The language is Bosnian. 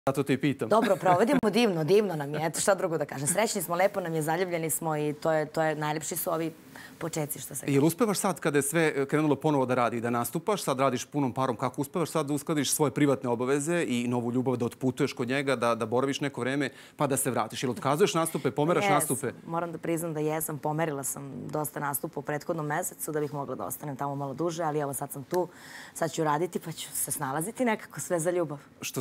Zato te i pitam. Dobro, provodimo divno, divno nam je. Eto, šta drugo da kažem. Srećni smo, lepo nam je, zaljubljeni smo i to je najlepši su ovi početci, što se kaže. Jel uspevaš sad kada je sve krenulo ponovo da radi i da nastupaš, sad radiš punom parom, kako uspevaš sad da uskladiš svoje privatne obaveze i novu ljubav, da otputuješ kod njega, da boraviš neko vreme pa da se vratiš? Jel otkazuješ nastupe, pomeraš nastupe? Moram da priznam da jesam, pomerila sam dosta nastupa u prethodnom mesecu da bih mogla da ostanem tamo malo duže, ali evo sad sam tu, sad ću raditi pa ću se snalaziti nekako sve za ljubav.